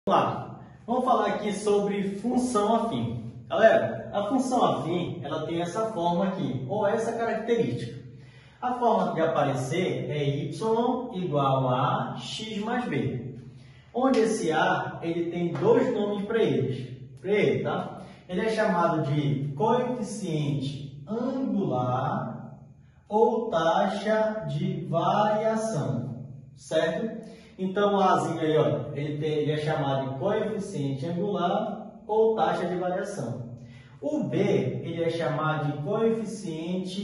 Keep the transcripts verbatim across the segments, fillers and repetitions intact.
Vamos lá, vamos falar aqui sobre função afim. Galera, a função afim, ela tem essa forma aqui, ou essa característica. A forma de aparecer é y igual a x mais b. Onde esse a, ele tem dois nomes para eles. Para ele, tá? Ele é chamado de coeficiente angular ou taxa de variação, certo? Então, o Azinho aí, ó, ele, tem, ele é chamado de coeficiente angular ou taxa de variação. O B, ele é chamado de coeficiente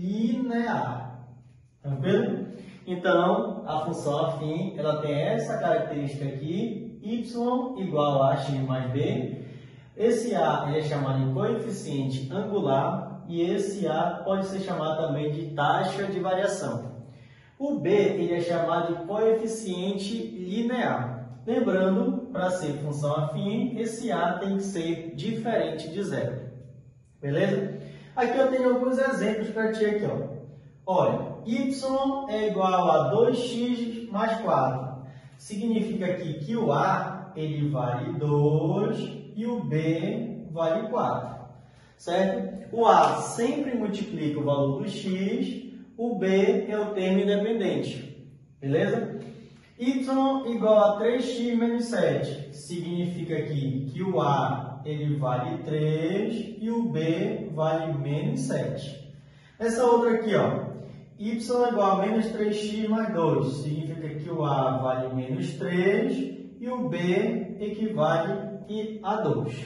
linear. Tranquilo? Então, a função afim, ela tem essa característica aqui, y igual a x mais b. Esse a ele é chamado de coeficiente angular e esse a pode ser chamado também de taxa de variação. O B ele é chamado de coeficiente linear. Lembrando, para ser função afim, esse a tem que ser diferente de zero. Beleza? Aqui eu tenho alguns exemplos para ti aqui, ó. Olha, y é igual a dois x mais quatro. Significa aqui que o a ele vale dois e o b vale quatro. Certo? O a sempre multiplica o valor do x. O b é o termo independente, beleza? Y igual a três x menos sete, significa aqui que o a ele vale três e o b vale menos sete. Essa outra aqui, ó, y igual a menos três x mais dois, significa que o a vale menos três e o b equivale a dois,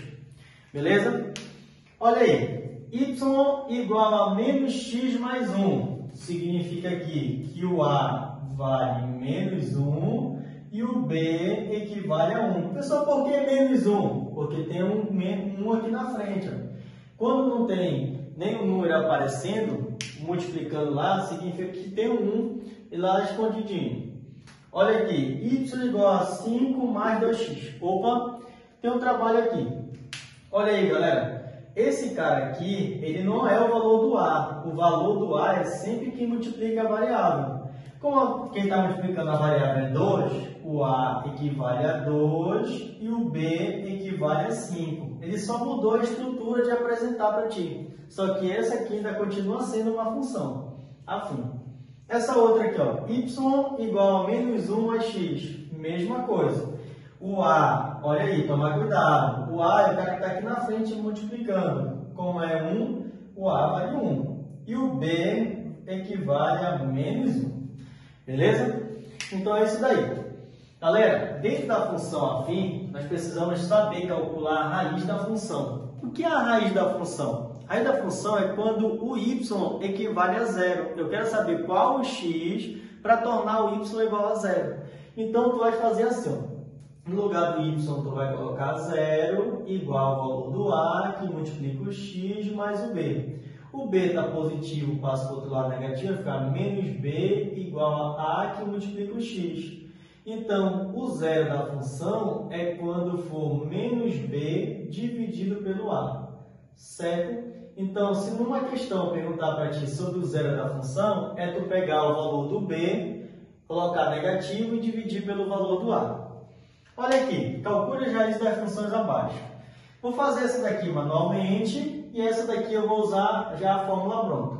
beleza? Olha aí, y igual a menos x mais um. Significa aqui que o a vale menos um e o b equivale a um. Pessoal, por que menos um? Porque tem um, um aqui na frente. Ó. Quando não tem nenhum número aparecendo, multiplicando lá, significa que tem um lá escondidinho. Olha aqui, y igual a cinco mais dois x. Opa, tem um trabalho aqui. Olha aí, galera. Esse cara aqui, ele não é o valor do a. O valor do a é sempre quem multiplica a variável. Como quem está multiplicando a variável é dois, o a equivale a dois e o b equivale a cinco. Ele só mudou a estrutura de apresentar para ti. Só que essa aqui ainda continua sendo uma função afim. Essa outra aqui, ó, y igual a menos um mais x. Mesma coisa. O a, olha aí, toma cuidado. O a é o cara que está aqui na frente multiplicando. Como é um, o a vale um. E o b equivale a menos um. Beleza? Então é isso daí. Galera, dentro da função afim, nós precisamos saber calcular a raiz da função. O que é a raiz da função? A raiz da função é quando o y equivale a zero. Eu quero saber qual o x para tornar o y igual a zero. Então, tu vai fazer assim, ó. No lugar do y, tu vai colocar zero igual ao valor do a, que multiplica o x mais o b. O b está positivo, passa para o outro lado negativo, vai ficar menos b igual a a, que multiplica o x. Então, o zero da função é quando for menos b dividido pelo a. Certo? Então, se numa questão perguntar para ti sobre o zero da função, é tu pegar o valor do b, colocar negativo e dividir pelo valor do a. Olha aqui, calcule as raízes das funções abaixo. Vou fazer essa daqui manualmente e essa daqui eu vou usar já a fórmula pronta.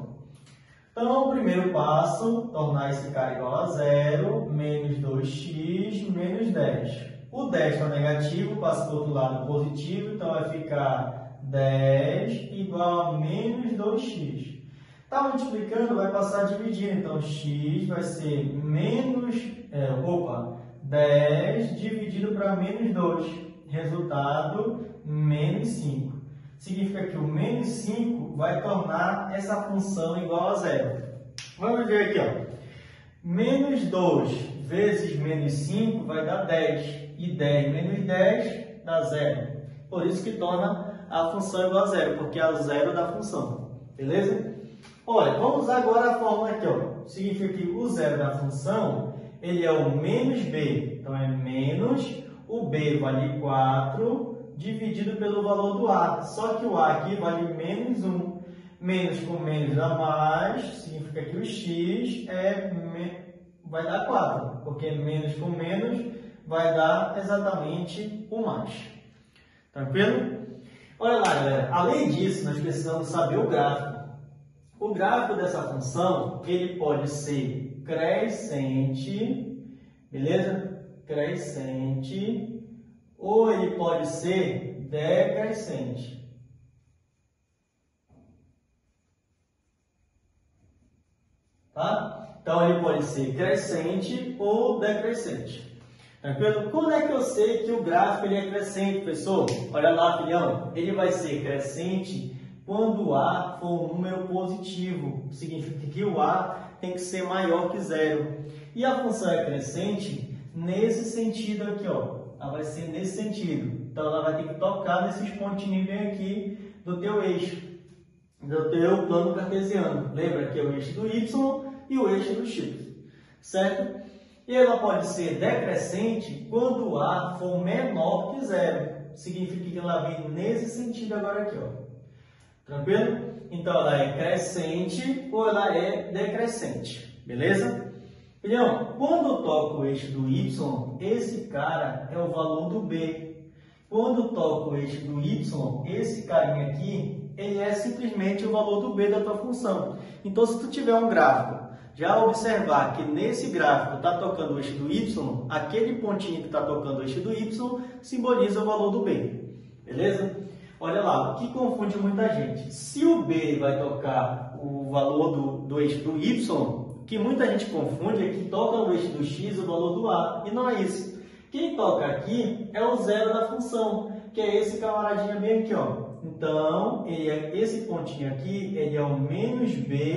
Então, o primeiro passo, tornar esse cara igual a zero, menos dois x, menos dez. O dez está negativo, passa para o outro lado positivo, então vai ficar dez igual a menos dois x. Está multiplicando, vai passar dividindo, então x vai ser menos, é, opa, dez dividido para menos dois, resultado menos cinco. Significa que o menos cinco vai tornar essa função igual a zero. Vamos ver aqui, ó. Menos dois vezes menos cinco vai dar dez, e dez menos dez dá zero. Por isso que torna a função igual a zero, porque é o zero da função. Beleza? Olha, vamos usar agora a fórmula aqui, ó. Significa que o zero da função ele é o menos b, então é menos, o b vale quatro, dividido pelo valor do a. Só que o a aqui vale menos um. Menos com menos dá mais, significa que o x é, vai dar quatro, porque menos com menos vai dar exatamente o mais. Tranquilo? Olha lá, galera. Além disso, nós precisamos saber o gráfico. O gráfico dessa função, ele pode ser crescente, beleza? Crescente, ou ele pode ser decrescente. Tá? Então, ele pode ser crescente ou decrescente. Tranquilo? Quando é que eu sei que o gráfico ele é crescente, professor? Olha lá, filhão. Ele vai ser crescente quando A for um número positivo. Significa que o A tem que ser maior que zero. E a função é crescente nesse sentido aqui, ó. Ela vai ser nesse sentido. Então, ela vai ter que tocar nesses pontinhos bem aqui do teu eixo, do teu plano cartesiano. Lembra que é o eixo do Y e o eixo do X, certo? E ela pode ser decrescente quando A for menor que zero. Significa que ela vem nesse sentido agora aqui, ó. Tranquilo? Então, ela é crescente ou ela é decrescente. Beleza? Filhão, quando eu toco o eixo do Y, esse cara é o valor do B. Quando eu toco o eixo do Y, esse carinha aqui, ele é simplesmente o valor do B da tua função. Então, se tu tiver um gráfico, já observar que nesse gráfico está tocando o eixo do Y, aquele pontinho que está tocando o eixo do Y simboliza o valor do B. Beleza? Olha lá, o que confunde muita gente. Se o B vai tocar o valor do, do eixo do Y, o que muita gente confunde é que toca no eixo do X o valor do A. E não é isso. Quem toca aqui é o zero da função, que é esse camaradinho bem aqui, ó. Então, ele é, esse pontinho aqui, ele é o menos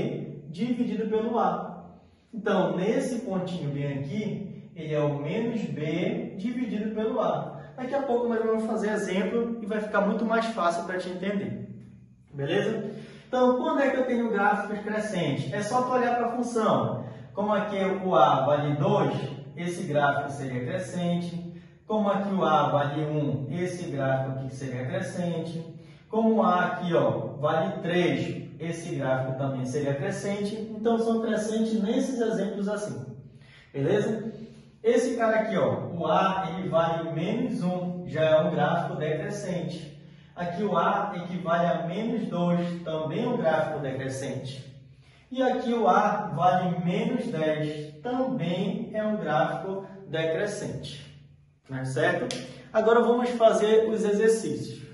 B dividido pelo A. Então, nesse pontinho bem aqui, ele é o menos B dividido pelo A. Daqui a pouco nós vamos fazer exemplo e vai ficar muito mais fácil para te entender. Beleza? Então, quando é que eu tenho gráficos crescentes? É só tu olhar para a função. Como aqui o A vale dois, esse gráfico seria crescente. Como aqui o A vale um, esse gráfico aqui seria crescente. Como o A aqui, ó, vale três, esse gráfico também seria crescente. Então, são crescentes nesses exemplos assim. Beleza? Esse cara aqui, ó, o A, ele vale menos um, já é um gráfico decrescente. Aqui o A equivale a menos dois, também um gráfico decrescente. E aqui o A vale menos dez, também é um gráfico decrescente. Não é certo? Agora vamos fazer os exercícios.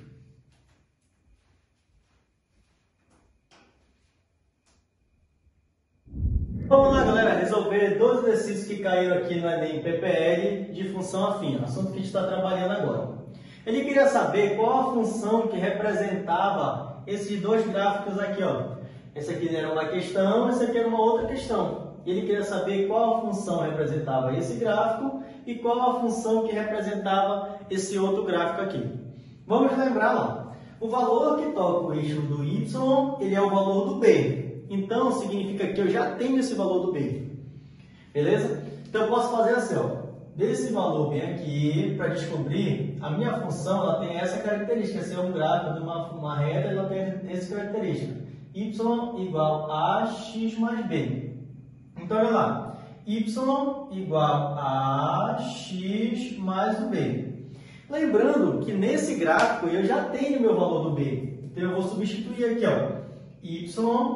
Vamos lá, galera, resolver dois exercícios que caíram aqui no Enem P P L de função afim, assunto que a gente está trabalhando agora. Ele queria saber qual a função que representava esses dois gráficos aqui, ó. Esse aqui era uma questão, esse aqui era uma outra questão. Ele queria saber qual a função representava esse gráfico e qual a função que representava esse outro gráfico aqui. Vamos lembrar lá. O valor que toca o eixo do Y, ele é o valor do B. Então, significa que eu já tenho esse valor do B. Beleza? Então, eu posso fazer assim, ó. Desse valor bem aqui, para descobrir, a minha função ela tem essa característica. Se é um gráfico de uma, uma reta, ela tem essa característica. Y igual a x mais b. Então, olha lá. Y igual a x mais o b. Lembrando que nesse gráfico eu já tenho meu valor do b. Então, eu vou substituir aqui, ó. Y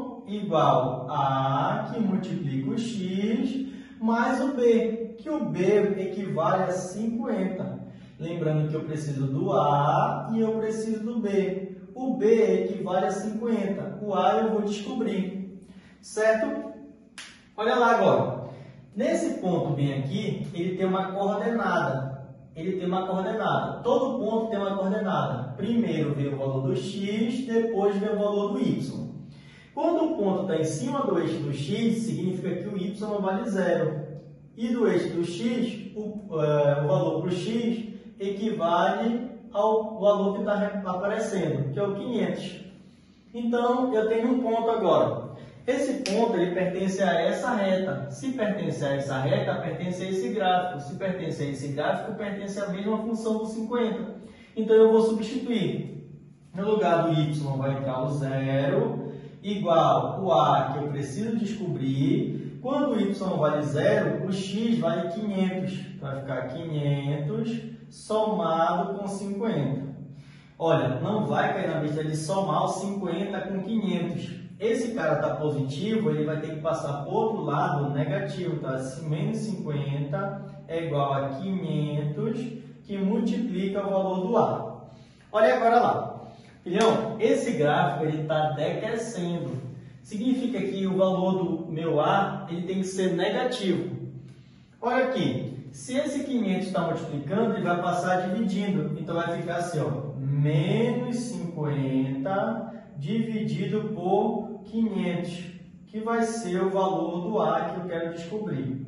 igual a, que multiplica o x, mais o b, que o b equivale a cinquenta. Lembrando que eu preciso do A e eu preciso do B. O B equivale a cinquenta. O A eu vou descobrir. Certo? Olha lá agora. Nesse ponto bem aqui, ele tem uma coordenada. Ele tem uma coordenada. Todo ponto tem uma coordenada. Primeiro vem o valor do x, depois vem o valor do y. Quando o ponto está em cima do eixo do x, significa que o y vale zero. E do eixo do x, o, uh, o valor para o x equivale ao valor que está aparecendo, que é o quinhentos. Então, eu tenho um ponto agora. Esse ponto ele pertence a essa reta. Se pertence a essa reta, pertence a esse gráfico. Se pertence a esse gráfico, pertence à mesma função do cinquenta. Então, eu vou substituir. No lugar do y vai entrar o zero, igual o A que eu preciso descobrir, quando y vale zero, o x vale quinhentos. Vai ficar quinhentos somado com cinquenta. Olha, não vai cair na besteira de somar o cinquenta com quinhentos. Esse cara está positivo, ele vai ter que passar para o outro lado negativo. Tá? Menos cinquenta é igual a quinhentos, que multiplica o valor do A. Olha agora lá. Filhão, esse gráfico está decrescendo. Significa que o valor do meu A ele tem que ser negativo. Olha aqui, se esse quinhentos está multiplicando, ele vai passar dividindo. Então vai ficar assim, ó, menos cinquenta dividido por quinhentos, que vai ser o valor do A que eu quero descobrir.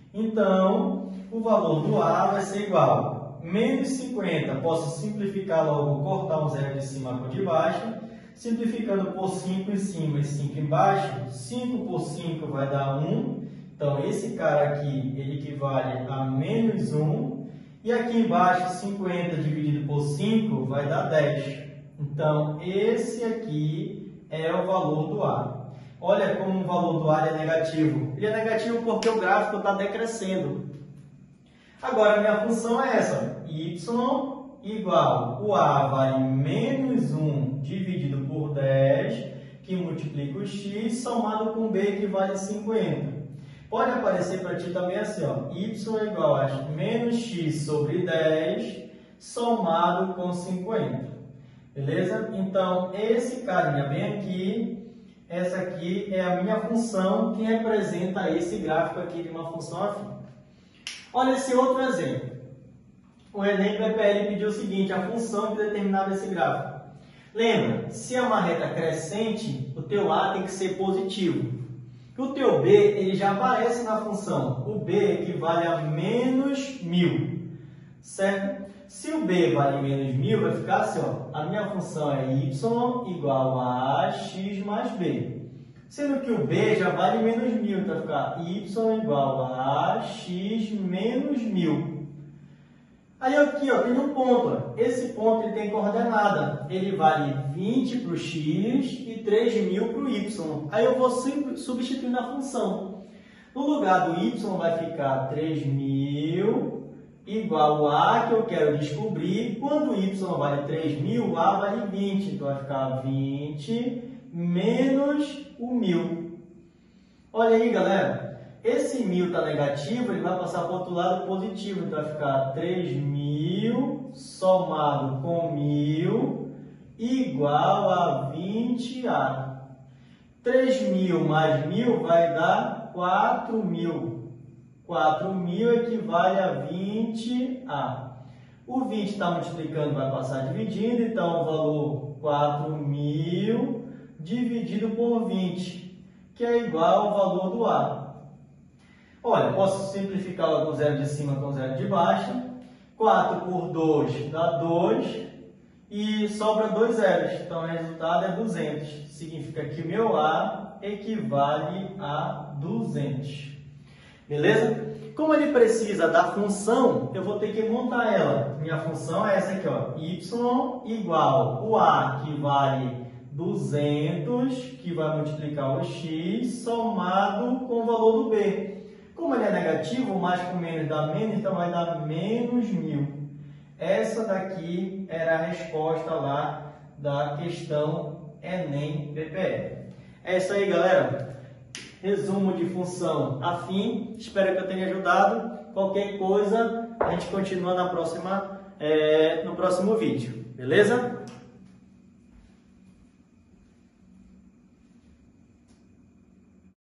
Então, o valor do A vai ser igual a menos cinquenta, posso simplificar logo, cortar um zero de cima com o de baixo. Simplificando por cinco em cima e cinco embaixo, cinco por cinco vai dar um. Então, esse cara aqui, ele equivale a menos um. E aqui embaixo, cinquenta dividido por cinco vai dar dez. Então, esse aqui é o valor do A. Olha como o valor do A é negativo. Ele é negativo porque o gráfico está decrescendo. Agora, a minha função é essa. Y igual, o A vale menos um dividido por dez, que multiplica o x, somado com B, que vale cinquenta. Pode aparecer para ti também assim, ó, y é igual a menos x sobre dez, somado com cinquenta. Beleza? Então, esse carinha bem aqui, essa aqui é a minha função que representa esse gráfico aqui de uma função afim. Olha esse outro exemplo. O Enem P P L pediu o seguinte, a função que determinava esse gráfico. Lembra, se é uma reta crescente, o teu A tem que ser positivo. O teu B, ele já aparece na função. O B equivale a menos mil, certo? Se o B vale menos mil, vai ficar assim, ó, a minha função é y igual a x mais b. Sendo que o B já vale menos mil, então vai ficar y igual a x menos mil. Aí aqui, ó, tem um ponto. Ó. Esse ponto ele tem coordenada. Ele vale vinte para o x e três mil para o y. Aí eu vou substituir na função. No lugar do y vai ficar três mil igual a A que eu quero descobrir. Quando y vale três mil, A vale vinte. Então vai ficar vinte menos o mil. Olha aí, galera. Esse mil está negativo, ele vai passar para o outro lado positivo. Então vai ficar três mil somado com mil igual a vinte A. três mil mais mil vai dar quatro mil. quatro mil equivale a vinte A. O vinte está multiplicando, vai passar dividindo. Então o valor quatro mil dividido por vinte, que é igual ao valor do A. Olha, posso simplificar logo o zero de cima com o zero de baixo. quatro por dois dá dois. E sobra dois zeros. Então, o resultado é duzentos. Significa que o meu A equivale a duzentos. Beleza? Como ele precisa da função, eu vou ter que montar ela. Minha função é essa aqui, ó. Y igual o A, que vale duzentos, que vai multiplicar o x, somado com o valor do B. Como ele é negativo, mais com menos dá menos, então vai dar menos mil. Essa daqui era a resposta lá da questão Enem P P L. É isso aí, galera. Resumo de função afim. Espero que eu tenha ajudado. Qualquer coisa, a gente continua na próxima, é, no próximo vídeo. Beleza?